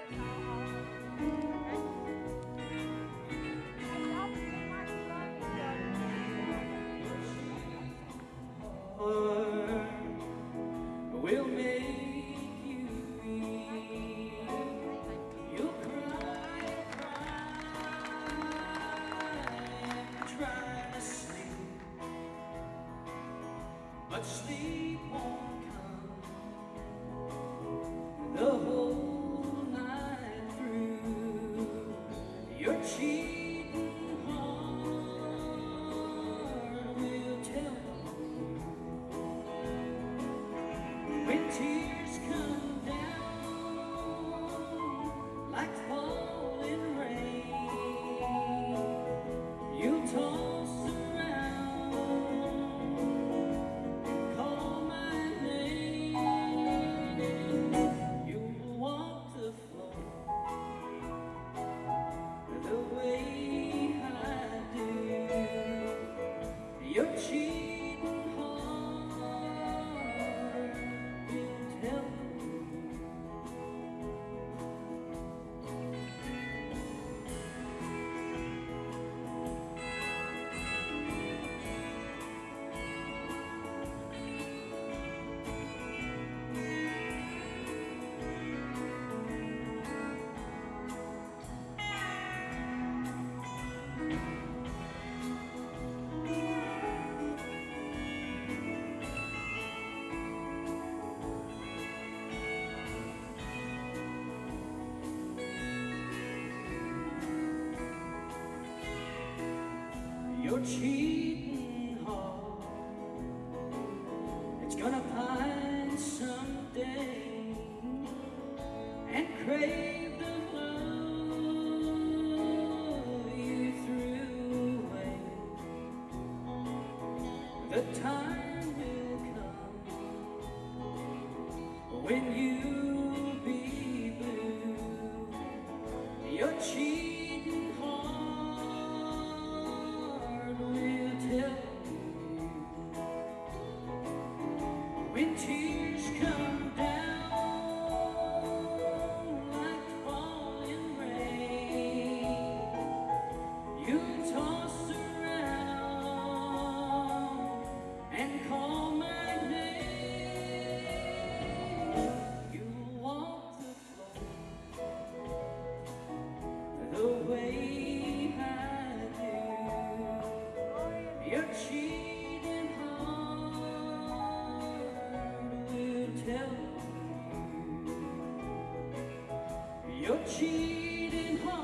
Will make you weep. You'll cry, and try to sleep, but sleep won't come the whole night through. Your cheating heart will tell when tears come down like falling rain. You'll toss around and call my name. You'll want to float the way I do. Your cheating heart will tell you. Your cheating heart, it's gonna pine someday and crave the love you threw away. The time will come when you'll be blue. Your cheating heart will tell you when tears come down like falling rain. You'll toss around and call my name. You'll want to float the way I do. Your cheating heart will tell you. Your cheating heart